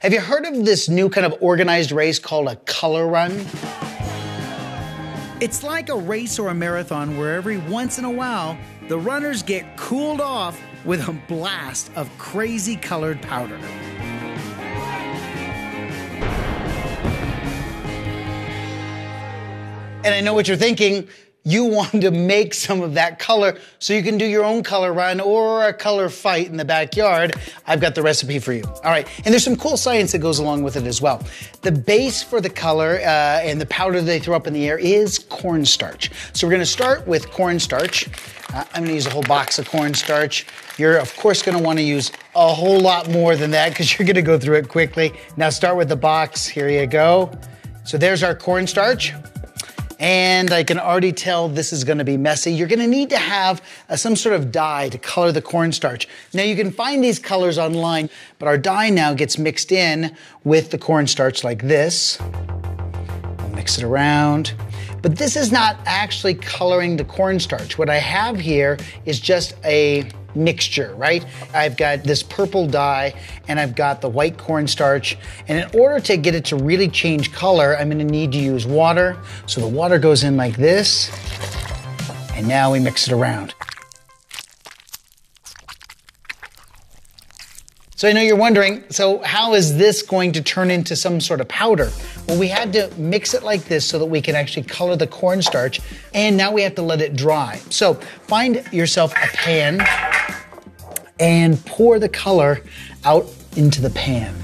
Have you heard of this new kind of organized race called a color run? It's like a race or a marathon where every once in a while, the runners get cooled off with a blast of crazy colored powder. And I know what you're thinking. You want to make some of that color so you can do your own color run or a color fight in the backyard. I've got the recipe for you. All right, and there's some cool science that goes along with it as well. The base for the color and the powder they throw up in the air is cornstarch. So we're gonna start with cornstarch. I'm gonna use a whole box of cornstarch. You're of course gonna wanna use a whole lot more than that because you're gonna go through it quickly. Now start with the box, here you go. So there's our cornstarch. And I can already tell this is gonna be messy. You're gonna need to have some sort of dye to color the cornstarch. Now you can find these colors online, but our dye now gets mixed in with the cornstarch like this. We'll mix it around. But this is not actually coloring the cornstarch. What I have here is just a mixture, right? I've got this purple dye and I've got the white cornstarch. And in order to get it to really change color, I'm gonna need to use water. So the water goes in like this, and now we mix it around. So I know you're wondering, so how is this going to turn into some sort of powder? Well, we had to mix it like this so that we can actually color the cornstarch, and now we have to let it dry. So find yourself a pan and pour the color out into the pan.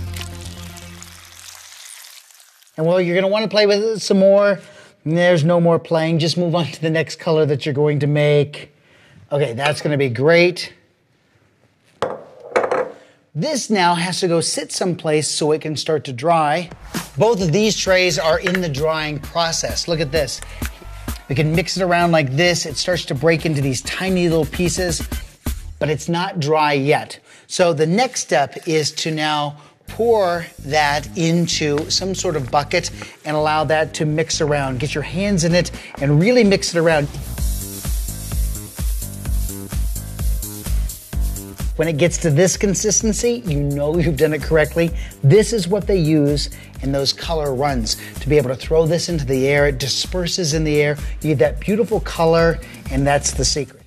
And well, you're gonna wanna play with it some more. There's no more playing, just move on to the next color that you're going to make. Okay, that's gonna be great. This now has to go sit someplace so it can start to dry. Both of these trays are in the drying process. Look at this. We can mix it around like this. It starts to break into these tiny little pieces, but it's not dry yet. So the next step is to now pour that into some sort of bucket and allow that to mix around. Get your hands in it and really mix it around. When it gets to this consistency, you know you've done it correctly. This is what they use in those color runs to be able to throw this into the air. It disperses in the air. You get that beautiful color, and that's the secret.